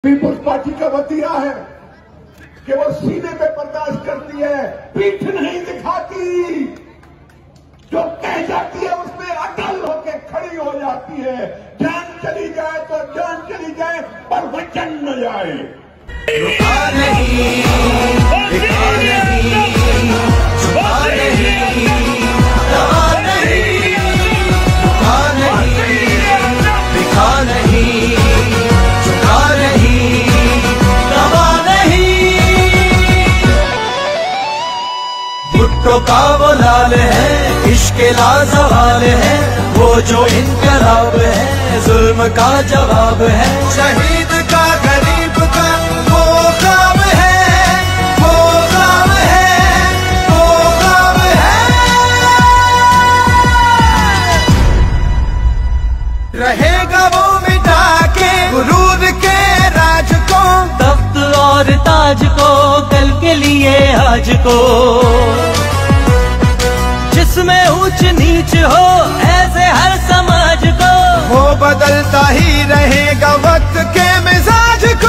People's party का वतीरा है कि वो सीने पे बर्दाश्त करती है, पीठ नहीं दिखाती, जो कह जाती है उसमें अटल होकर खड़ी हो जाती है। जान चली जाए तो जान चली जाए, पर वचन न जाए। रुका नहीं, दिखा नहीं, झुका नहीं, दवा नहीं, रुका नहीं, दिखा नहीं, झुका नहीं, दवा नहीं। भुट्टो का वो लाल है, इश्क लाजवाल है, वो जो इनकलाब है, जुल्म का जवाब है। शहीद का गरीब का वो ख्वाब है, वो ख्वाब है, वो ख्वाब है। रहेगा वो मिटा के गुरूर के राज को, तख्त और ताज को, कल के लिए आज को। जिसमें ऊंच नीच हो ऐसे हर समाज को, वो बदलता ही रहेगा वक्त के मिजाज को।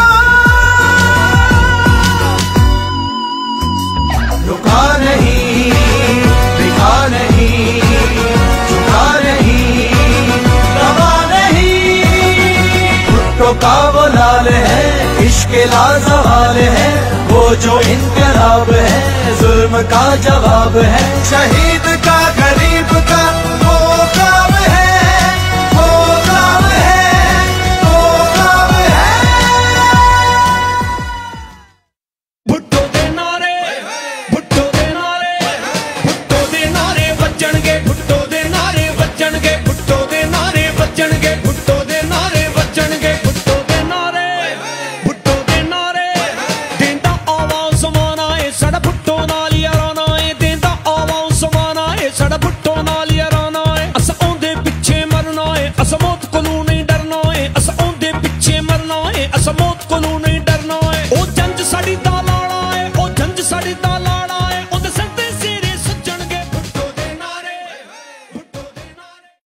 रुका नहीं, दिखा नहीं, झुका नहीं, दवा नहीं। भुट्टो का वो लाल है, इश्क लाजवाल है, वो जो इनकलाब है, जुल्म का जवाब है। शहीद का गरीब का